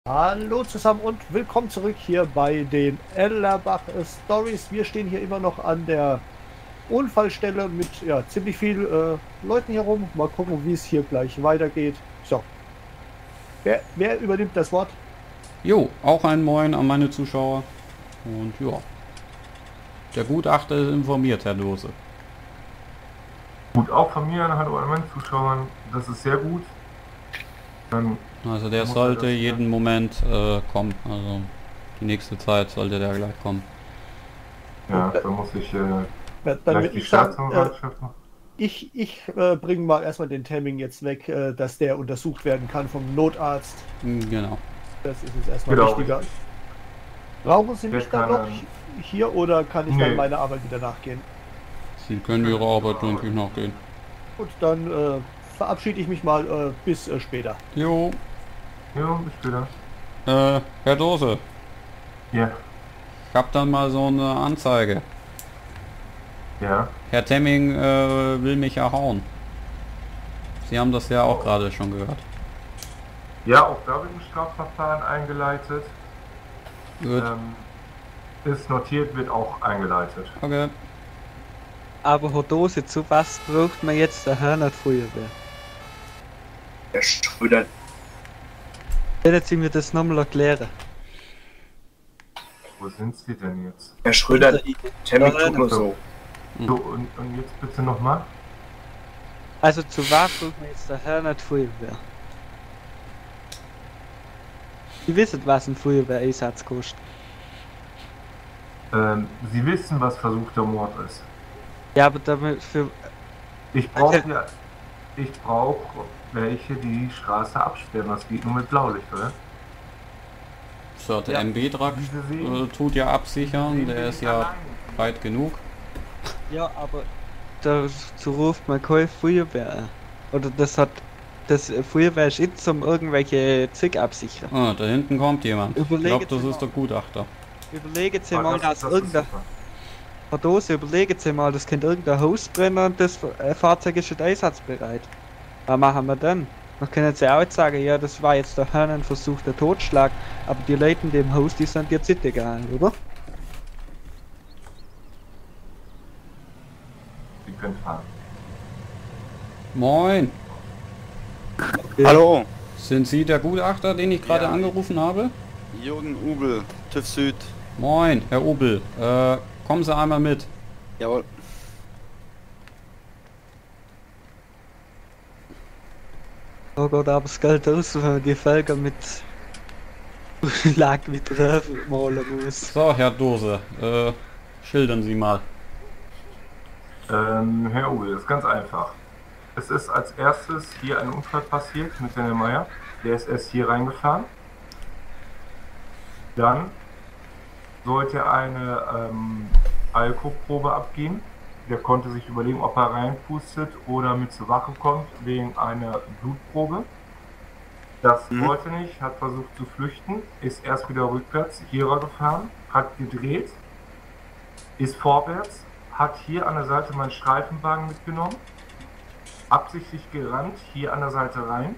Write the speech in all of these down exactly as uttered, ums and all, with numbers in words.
Hallo zusammen und willkommen zurück hier bei den Ellerbach Stories. Wir stehen hier immer noch an der Unfallstelle mit ja, ziemlich viel äh, Leuten hier rum. Mal gucken, wie es hier gleich weitergeht. So, wer, wer übernimmt das Wort? Jo, auch ein Moin an meine Zuschauer. Und ja, der Gutachter ist informiert, Herr Dose. Gut, auch von mir an hallo an meinen Zuschauern, das ist sehr gut. Dann Also der muss sollte er das, jeden ja. Moment äh, kommen. Also die nächste Zeit sollte der gleich kommen. Ja, da muss ich äh, Ja, dann gleich würde die ich sagen, äh, Staatsanwaltschaft machen. ich, ich äh, bringe mal erstmal den Termin jetzt weg, äh, dass der untersucht werden kann vom Notarzt. Hm, Genau. Das ist jetzt erstmal Genau, wichtiger. richtig. Brauchen Sie Der mich dann kann noch dann- hier oder kann ich dann Nee. meiner Arbeit wieder nachgehen? Sie können Ihrer Arbeit, denke ich, nachgehen. Gut, dann äh, verabschiede ich mich mal äh, bis äh, später. Jo, Ja, bis später. äh, Herr Dose, Ja, ich hab dann mal so eine Anzeige. ja. Herr Temming äh, will mich erhauen. Sie haben das ja auch gerade schon gehört. Ja, auch da wird ein Strafverfahren eingeleitet. Gut, Ähm, ist notiert, wird auch eingeleitet. okay. Aber Herr Dose, zu was braucht man jetzt der Herr nicht Feuerwehr? Herr Schröder, Können Sie mir das nochmal erklären? Wo sind Sie denn jetzt? Herr Schröder, Termin Ja, tut nur so. So, und, und jetzt bitte nochmal. Also zu was braucht man jetzt der Herr nicht Feuerwehr? Sie wissen, was ein Feuerwehreinsatz kostet. Ähm, Sie wissen, was versuchter Mord ist. Ja, aber damit für... Ich brauche ja, ich brauche welche, die die Straße absperren. Das geht nur mit Blaulicht, oder? So, der Ja. M B-Truck Wie Sie sehen. äh, tut ja absichern, Sehen der Sie ist nicht ja allein. breit genug. Ja, aber dazu ruft man keine Feuerwehr an. Oder das hat... Das Feuerwehr ist jetzt um irgendwelche Züge absichern. Ah, da hinten kommt jemand. Ich Überlegen glaube, das Sie ist mal. der Gutachter. Überlegen Sie Ah, mal, das- dass das ist irgendein... super. Herr Dose, überlegen Sie mal, das könnte irgendein Haus brennen und das äh, Fahrzeug ist nicht einsatzbereit. Was machen wir dann? Dann können Sie auch jetzt sagen, ja, das war jetzt der Herr ein versuchter Totschlag, aber die Leute in dem Haus, die sind jetzt nicht egal, oder? Sie können fahren. Moin, Hallo, sind Sie der Gutachter, den ich gerade Ja. angerufen habe? Jürgen Ubel, TÜV Süd. Moin, Herr Obel. Äh, kommen Sie einmal mit. Jawohl. Oh Gott, aber es Geld aus, wenn man die Felger mit Lack mit Röfen malen muss. So, Herr Dose, äh, schildern Sie mal. Ähm, Herr Uwe, das ist ganz einfach. Es ist als erstes hier ein Unfall passiert mit Daniel Meyer. Der ist erst hier reingefahren. Dann sollte er eine ähm, Alkoholprobe abgeben. Der konnte sich überlegen, ob er reinpustet oder mit zur Wache kommt wegen einer Blutprobe. Das Mhm. wollte nicht, hat versucht zu flüchten, ist erst wieder rückwärts hierer gefahren, hat gedreht, ist vorwärts, hat hier an der Seite meinen Streifenwagen mitgenommen, absichtlich gerannt, hier an der Seite rein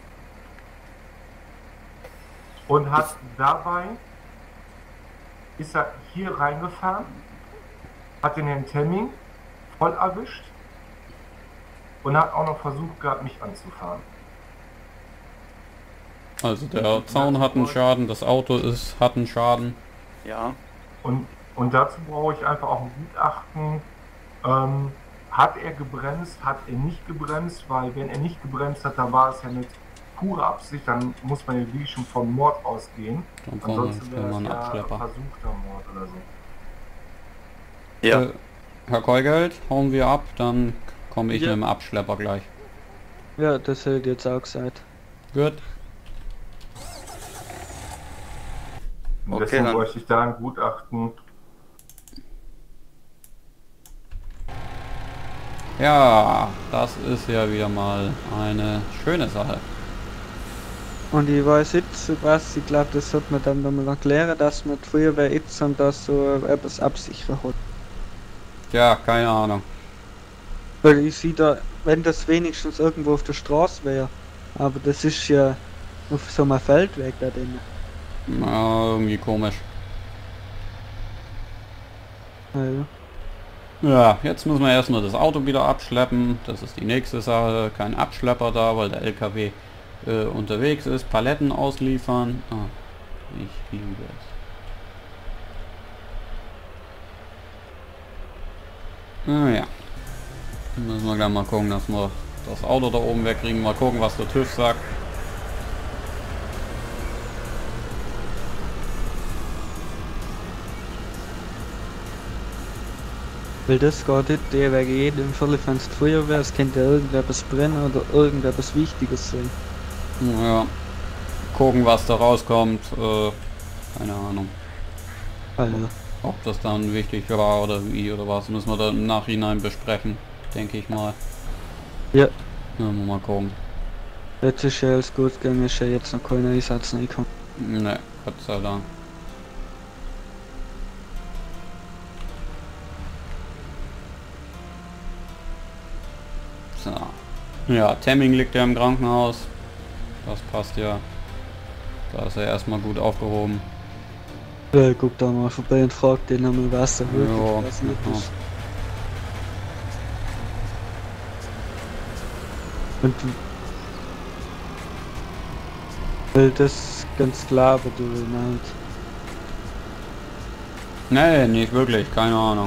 und hat dabei, ist er hier reingefahren, hat den Herrn Temming voll erwischt und hat auch noch versucht gehabt, mich anzufahren. Also der Zaun hat einen Schaden, das Auto ist, hat einen Schaden. Ja, Und, und dazu brauche ich einfach auch ein Gutachten. Ähm, hat er gebremst, hat er nicht gebremst, weil wenn er nicht gebremst hat, dann war es ja mit purer Absicht, dann muss man ja wirklich schon von Mord ausgehen. Dann brauchen wir Ansonsten wäre mal es einen ja Abschlepper. versuchter Mord oder so. ja. Äh, Herr Keugeld, hauen wir ab, dann komme ich Ja. mit dem Abschlepper gleich. Ja, das hätte ich jetzt auch gesagt. Gut. Und Okay, deswegen dann- bräuchte ich da ein Gutachten. Ja, das ist ja wieder mal eine schöne Sache. Und ich weiß jetzt, was ich glaube, das sollte man dann nochmal erklären, dass man die Feuerwehr jetzt und das so etwas absichern hat. Ja, keine Ahnung. Weil ich sehe da, wenn das wenigstens irgendwo auf der Straße wäre, aber das ist ja auf so einem Feldweg da drin. Na, irgendwie komisch. Ja. Ja, jetzt müssen wir erstmal das Auto wieder abschleppen. Das ist die nächste Sache. Kein Abschlepper da, weil der L K W äh, unterwegs ist. Paletten ausliefern. Ah, ich liebe es. Ah ja. Dann müssen wir gleich mal gucken, dass wir das Auto da oben wegkriegen. Mal gucken, was der TÜV sagt. Weil das geht nicht, der wegen jedem Fall, wenn es Feuerwehr ist, könnte irgendetwas brennen oder irgendetwas Wichtiges sein. Ja. Gucken, was da rauskommt. Äh, keine Ahnung. Also, Ob das dann wichtig war oder wie oder was, müssen wir dann im Nachhinein besprechen, denke ich mal. ja, Ja, mal gucken. jetzt ist ja alles gut gegangen, ist ja jetzt noch kein Einsatz reingekommen. Ne, Gott sei Dank. So. Ja, Temming liegt ja im Krankenhaus. Das passt ja. Da ist er erstmal gut aufgehoben. Ja, guck da mal vorbei und frag den einmal, was da wirklich Ja, passiert ja. ist. Und weil das ganz klar wird, du halt. Nee, nicht wirklich, keine Ahnung.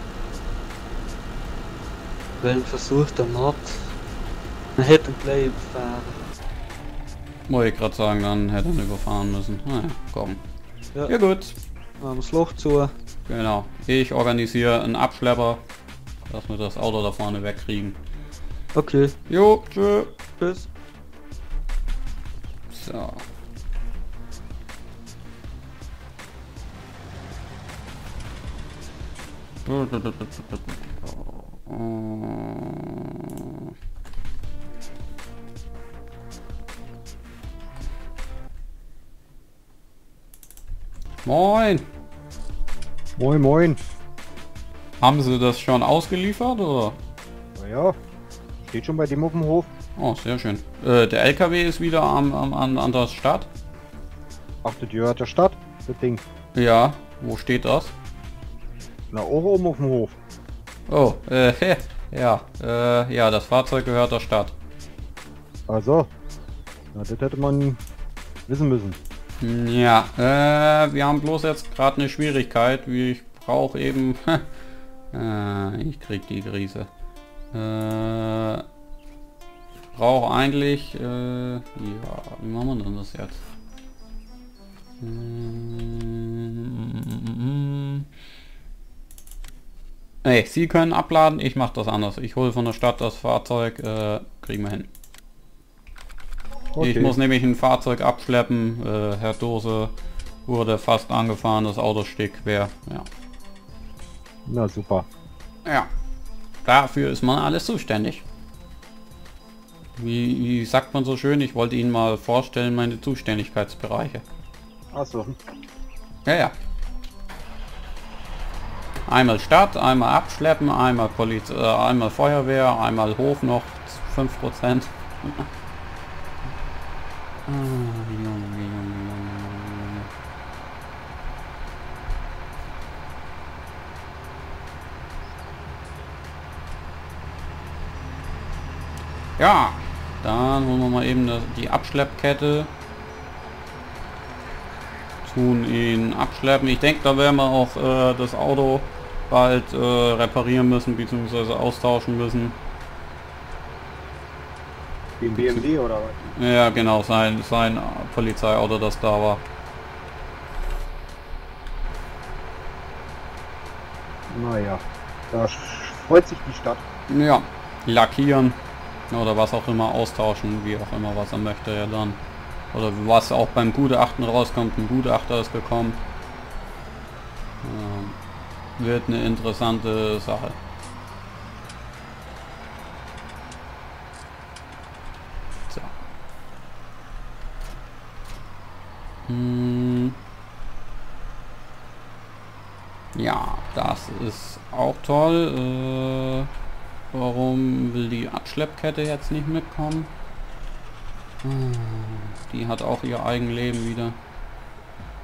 Weil versucht der Mord. Man hätte ihn gleich überfahren. Wollte ich gerade sagen, dann hätte er ihn überfahren müssen. Naja, komm. Ja, Ja gut. machen wir das Loch zu. Genau. Ich organisiere einen Abschlepper, dass wir das Auto da vorne wegkriegen. Okay, Jo, tschö. tschüss. So. Moin. Moin Moin. Haben Sie das schon ausgeliefert oder? Naja, steht schon bei dem auf dem Hof. Oh, sehr schön. Äh, der L K W ist wieder am, am, an, an der Stadt. Ach, das gehört der Stadt, das Ding. Ja, wo steht das? Na, auch oben auf dem Hof. Oh, äh, ja, äh, ja, das Fahrzeug gehört der Stadt. Also, na, das hätte man wissen müssen. Ja, äh, wir haben bloß jetzt gerade eine Schwierigkeit, wie ich brauche eben, äh, ich krieg die Krise. Äh, brauche eigentlich, äh, ja, wie machen wir denn das jetzt? Mm, Ey, Sie können abladen, ich mache das anders. Ich hole von der Stadt das Fahrzeug, äh, kriegen wir hin. Okay. Ich muss nämlich ein Fahrzeug abschleppen. Äh, Herr Dose wurde fast angefahren, das Auto steht quer. Ja. Na super. Ja. Dafür ist man alles zuständig. Wie, wie sagt man so schön? Ich wollte Ihnen mal vorstellen, meine Zuständigkeitsbereiche. Achso. Ja, ja. Einmal Stadt, einmal abschleppen, einmal Polizei, äh, einmal Feuerwehr, einmal Hof noch fünf Prozent. Ah, Junge, Junge, Junge, Junge. Ja, dann holen wir mal eben das, die Abschleppkette. Tun ihn abschleppen. Ich denke, da werden wir auch äh, das Auto bald äh, reparieren müssen bzw. austauschen müssen. Den B M W oder was? Ja, genau, sein, sein Polizeiauto, das da war. Naja, da freut sich die Stadt. Ja, lackieren oder was auch immer, austauschen, wie auch immer, was er möchte ja dann. Oder was auch beim Gutachten rauskommt, ein Gutachter ist gekommen. Ähm, wird eine interessante Sache. So. Hm. Ja, das ist auch toll. Äh, warum will die Abschleppkette jetzt nicht mitkommen? Die hat auch ihr Eigenleben wieder.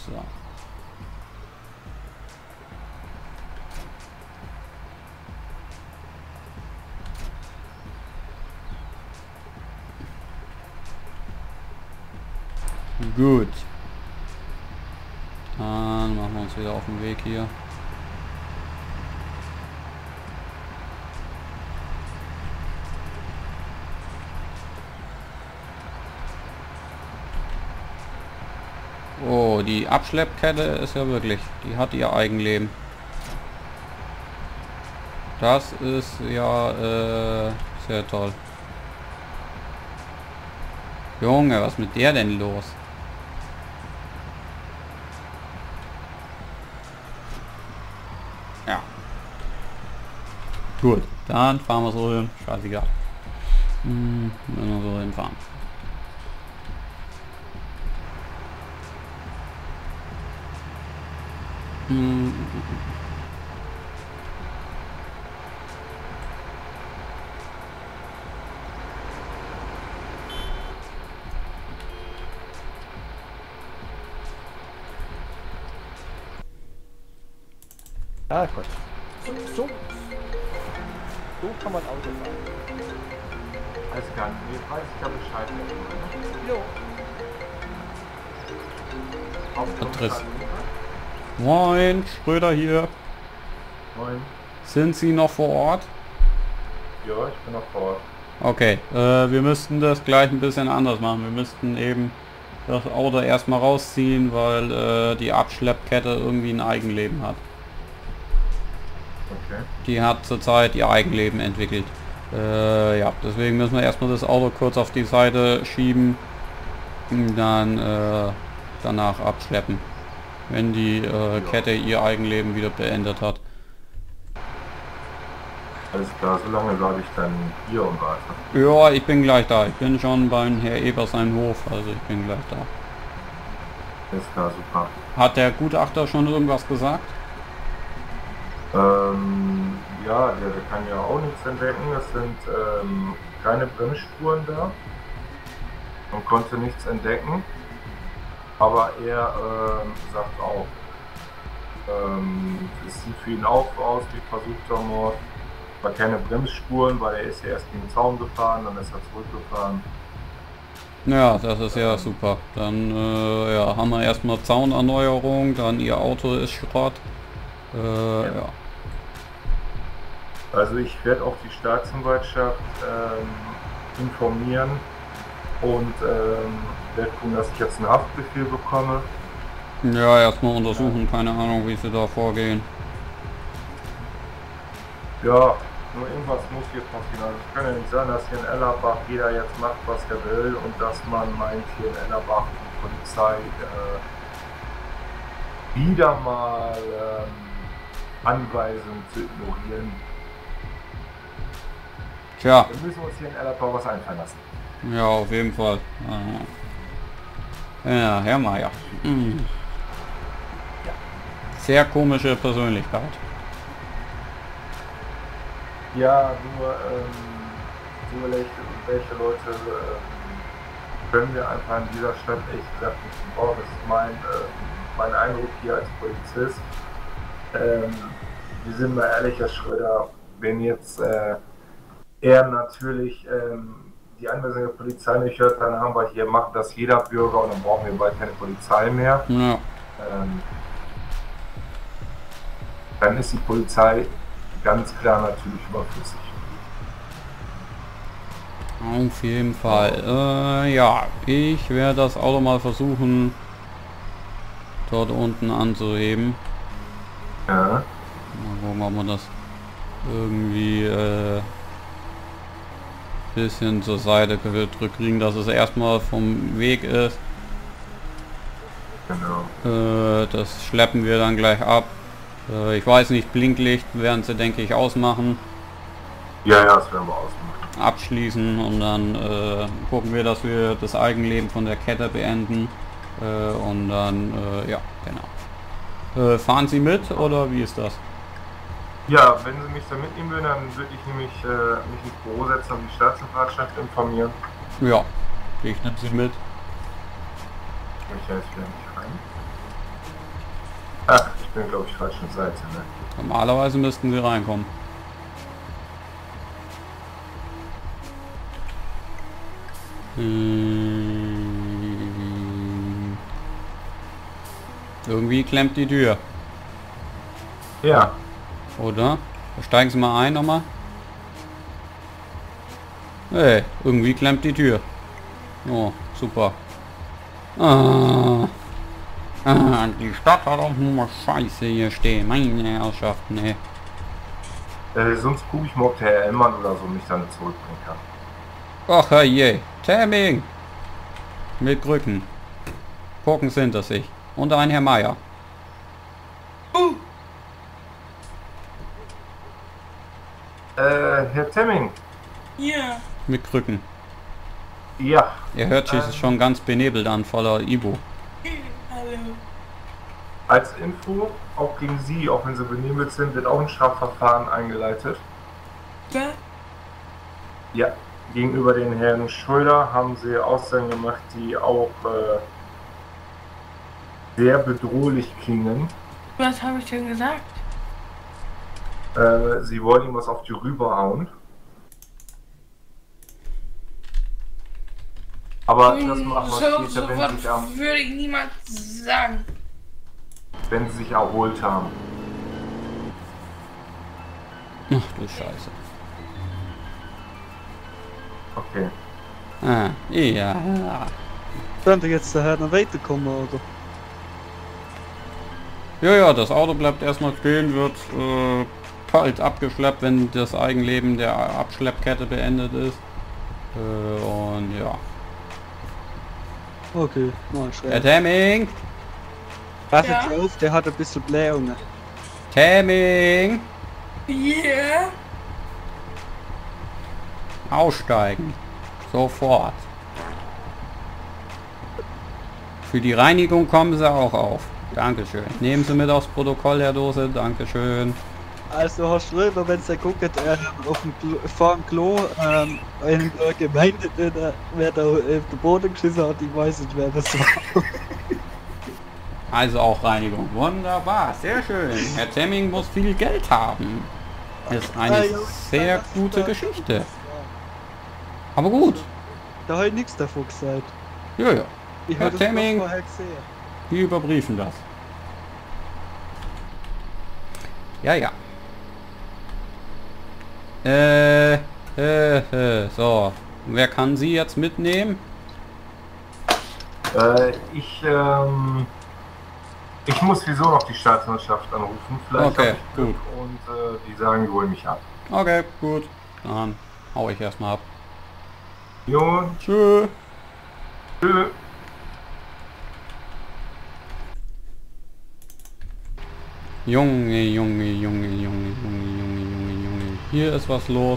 So. Gut. Dann machen wir uns wieder auf den Weg hier. Oh, die Abschleppkette ist ja wirklich, die hat ihr Eigenleben. Das ist ja äh, sehr toll. Junge, was ist mit der denn los? Ja. Gut, dann fahren wir so hin. Scheißegal. Hm, wenn wir so hinfahren. Hm. Ah Gott. So, so, so kann man Auto fahren. Weiß gar nicht, nee, weiß ich ja Bescheid. Jo. Adresse. Moin, Schröder hier. Moin. Sind Sie noch vor Ort? Ja, ich bin noch vor Ort. Okay, äh, wir müssten das gleich ein bisschen anders machen. Wir müssten eben das Auto erstmal rausziehen, weil äh, die Abschleppkette irgendwie ein Eigenleben hat. Okay. Die hat zurzeit ihr Eigenleben entwickelt. Äh, ja, deswegen müssen wir erstmal das Auto kurz auf die Seite schieben und dann äh, danach abschleppen, wenn die äh, Kette ihr Eigenleben wieder beendet hat. Alles klar, so lange bleibe ich dann hier und warte. Ja, ich bin gleich da. Ich bin schon beim Herr Eber seinem Hof, also ich bin gleich da. Alles klar, super. Hat der Gutachter schon irgendwas gesagt? Ähm, ja, der, der kann ja auch nichts entdecken. Es sind ähm, keine Bremsspuren da. Man konnte nichts entdecken. Aber er ähm, sagt auch, ähm, es sieht für ihn auch aus wie versuchter Mord. War keine Bremsspuren, weil er ist ja erst gegen den Zaun gefahren, dann ist er zurückgefahren. Ja, das ist ja super. Dann äh, ja, haben wir erstmal Zaunerneuerung, dann ihr Auto ist Schrott. Äh, ja. ja. Also ich werde auch die Staatsanwaltschaft ähm, informieren und ähm, werde gucken, dass ich jetzt einen Haftbefehl bekomme. Ja, erstmal untersuchen, keine Ahnung, wie sie da vorgehen. Ja, nur irgendwas muss hier passieren. Also es kann ja nicht sein, dass hier in Ellerbach jeder jetzt macht, was er will und dass man meint, hier in Ellerbach die Polizei äh, wieder mal ähm, Anweisungen zu ignorieren. Tja. Wir müssen uns hier in Ellerbach was einfallen lassen. Ja, auf jeden Fall. Ja, Herr Meier. Mhm. Sehr komische Persönlichkeit. Ja, nur ähm, so welche, welche Leute ähm, können wir einfach in dieser Stadt echt gesagt nicht gebrauchen. Das ist mein, äh, mein Eindruck hier als Polizist. Ähm, wir sind mal ehrlich, Herr Schröder, wenn jetzt äh, er natürlich ähm, die Anweisung der Polizei nicht hört, dann haben wir hier, macht das jeder Bürger und dann brauchen wir bald keine Polizei mehr. Ja. Ähm, dann ist die Polizei ganz klar natürlich überflüssig. Auf jeden Fall. Äh, ja, ich werde das Auto mal versuchen, dort unten anzuheben. Ja. Mal gucken, ob wir das irgendwie äh, bisschen zur Seite gedrückt kriegen, dass es erstmal vom Weg ist. Genau. Äh, das schleppen wir dann gleich ab. Äh, ich weiß nicht, Blinklicht werden sie, denke ich, ausmachen. Ja, ja, das werden wir ausmachen. Abschließen und dann äh, gucken wir, dass wir das Eigenleben von der Kette beenden. Äh, und dann, äh, ja, genau. Äh, fahren Sie mit oder wie ist das? Ja, wenn Sie mich da mitnehmen würden, dann würde ich nämlich äh, mich ins Büro setzen und die Staatsanwaltschaft informieren. Ja, ich nehme Sie mit. Ich ja jetzt wieder nicht rein. bin, glaube ich, falsche Seite, ne? Normalerweise müssten sie reinkommen. Hm. Irgendwie klemmt die Tür. Ja. Oder? Steigen Sie mal ein nochmal. Hey, irgendwie klemmt die Tür. Oh, super. Ah. Ah, die Stadt hat auch nur Scheiße hier stehen. Meine Herrschaften, ey. Äh, sonst gucke ich mal, ob der Herr Ellmann oder so mich dann zurückbringen kann. Ach je, Tamming! Mit Krücken. Gucken Sie hinter sich. Und ein Herr Meier. Uh. Äh, Herr Temming. Ja. Mit Krücken. Ja. Er hört sich ähm, schon ganz benebelt an, voller Ibo. Hallo. Als Info, auch gegen Sie, auch wenn Sie benebelt sind, wird auch ein Strafverfahren eingeleitet. Ja? Ja. Gegenüber den Herrn Schröder haben Sie Aussagen gemacht, die auch äh, sehr bedrohlich klingen. Was habe ich denn gesagt? Äh, Sie wollen ihm was auf die Rübe hauen. Aber das machen wir so, später, so wenn, was Sie sich, am- würde ich niemals sagen. wenn Sie sich erholt haben. Ach du Scheiße. Okay. Ah, ja. Könnte jetzt der Herr noch weiterkommen, oder? Ja, ja, das Auto bleibt erstmal stehen, wird äh, bald abgeschleppt, wenn das Eigenleben der Abschleppkette beendet ist. Äh, und ja. Okay, mal Herr schwer. Tamming! Pass Ja? jetzt auf, der hat ein bisschen Blähungen. Tamming! Yeah. Aussteigen. Sofort. Für die Reinigung kommen Sie auch auf. Dankeschön. Nehmen Sie mit aufs Protokoll, Herr Dose. Dankeschön. Also Herr Schröder, wenn Sie gucken, äh, auf dem Klo, vor dem Klo, ähm, in der Gemeinde, der, wer da auf den Boden geschissen hat, ich weiß nicht, wer das war. Also auch Reinigung. Wunderbar. Sehr schön. Herr Temming muss viel Geld haben. Ist eine Ah, ja, sehr das ist gute da- Geschichte. Aber gut. Da habe ich nichts davon gesagt. Ja, ja. Ich Herr habe das Temming. vorher gesehen. Wir überprüfen das. Ja, ja. Äh, äh, äh, so. Wer kann Sie jetzt mitnehmen? Äh, ich, ähm, ich muss wieso noch die Staatsanwaltschaft anrufen. Vielleicht Okay, hab ich Glück gut. Und äh, die sagen, die holen mich ab. Okay, gut. Dann hau ich erstmal ab. Jo, Tschö. tschö. Junge, Junge, Junge, Junge, Junge, Junge, Junge, Junge. Hier ist was los.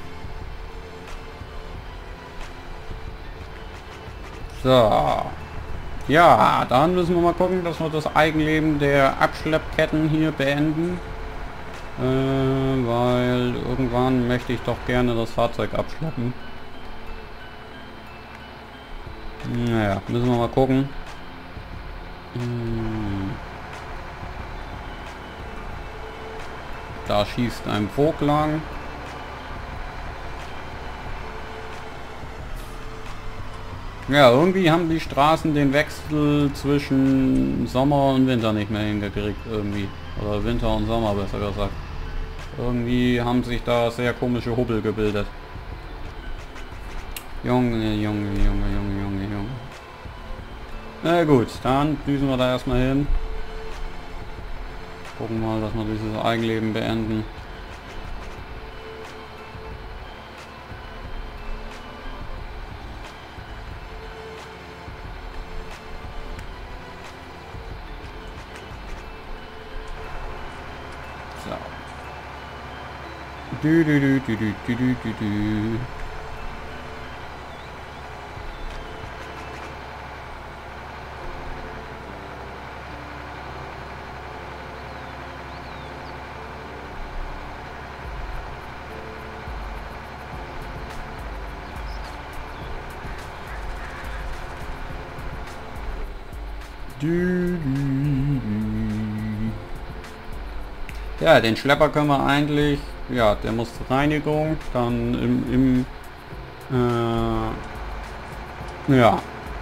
So. Ja, dann müssen wir mal gucken, dass wir das Eigenleben der Abschleppketten hier beenden. Äh, weil irgendwann möchte ich doch gerne das Fahrzeug abschleppen. Naja, müssen wir mal gucken. Hm. Da schießt ein Vogt lang. Ja, irgendwie haben die Straßen den Wechsel zwischen Sommer und Winter nicht mehr hingekriegt irgendwie. Oder Winter und Sommer besser gesagt. Irgendwie haben sich da sehr komische Hubbel gebildet. Junge, Junge, Junge, Junge, Junge, Junge. Na gut, dann düsen wir da erstmal hin. Gucken mal, dass wir dieses Eigenleben beenden. So. Du, du, du, du, du, du, du, du, du. Du, du, du. Ja, den Schlepper können wir eigentlich, ja, der muss zur Reinigung, dann im, im äh, ja.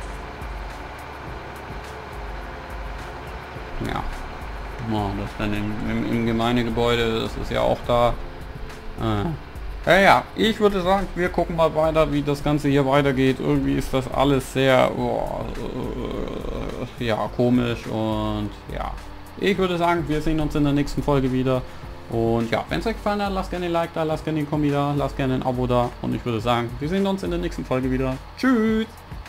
Ja. Ja, das dann im, im, im Gemeindegebäude, das ist ja auch da. Äh. Ja, ja, ich würde sagen, wir gucken mal weiter, wie das Ganze hier weitergeht. Irgendwie ist das alles sehr, oh, äh, ja, komisch und ja. Ich würde sagen, wir sehen uns in der nächsten Folge wieder. Und ja, wenn es euch gefallen hat, lasst gerne ein Like da, lasst gerne ein Kommi da, lasst gerne ein Abo da. Und ich würde sagen, wir sehen uns in der nächsten Folge wieder. Tschüss!